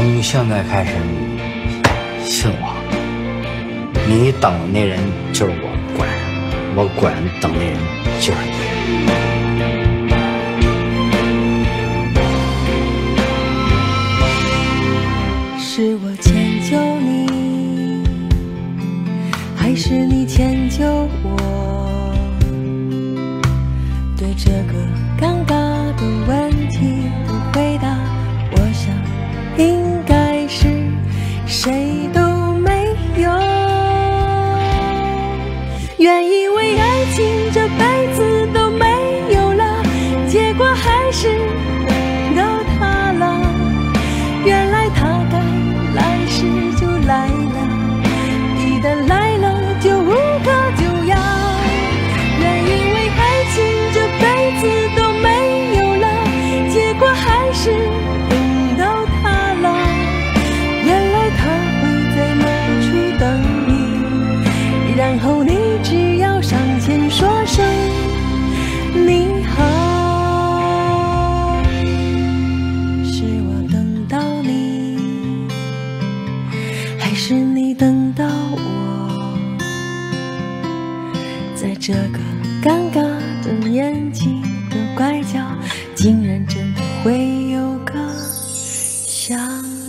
从现在开始，信我，你等的那人就是我管，我管等那人就是你。 是我迁就你，还是你迁就我？对这个尴尬的问题不回答，我想应该是谁都没有。原以为爱情这辈子都没有了，结果还是等到他了。原来他该来时就来了，一旦来了就无可救药。原以为爱情这辈子都没有了，结果还是等到他了。原来他会在某处等你，然后你只要上前说声你好。是我等到你，还是你等到我？在这个尴尬的年纪的拐角，竟然真的会有个想